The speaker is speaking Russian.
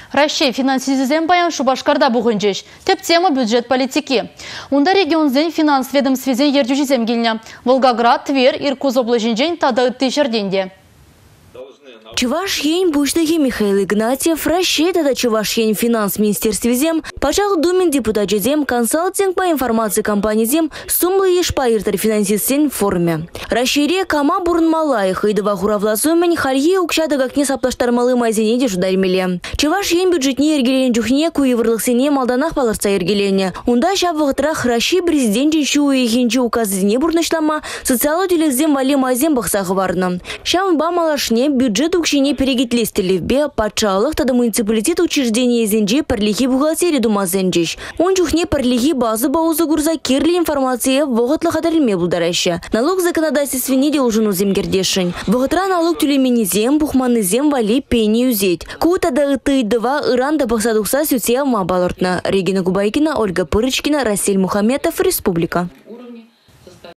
Россия финансизем баян Шубашкарда бұғынжеш. Теп тема бюджет политики. Унда регионзен финанс ведомствезен ержүжізем келіне. Волгоград, Тверь, Иркутск облажынжен тады тышерденде. Чувашьен Буштахи Михаил Игнатьев, Россия тада Чувашьен финанс министерствезем, пачал Думин депутатжезем, консалтинг по информации компании сумлы еш пайыртар финансистен в форме. Россия кама бурнмалай, хайдова хуравласумен, халье укшада как не саплаштармалы майзенеде жудармеле. Чувашьен бюджетне ергелен джухне куеврлыксене малданах паларца ергелене. Унда шабвахтрах Россия президентин шуы хинчи указызне бурнышлама, социалу-делезем вали майзем бахсах варна. Шам ба малашне бюджет укшине перегитлестелевбе, патшалых тада муниципалитет учреждения зенджи парлихи бухгалтерии дума зенджиш. Он чухне парлихи базы баузы гурза кирли информация воготла хадарилме булдараща. Налог законодательственне делужину земгердешень. Воготра налог тюлемени зем, бухманы зем вали пени юзеть. Кута да два Иранда бахсадухса сюция мабалортна. Регина Губайкина, Ольга Пырочкина, Рассель Мухаметов, Республика.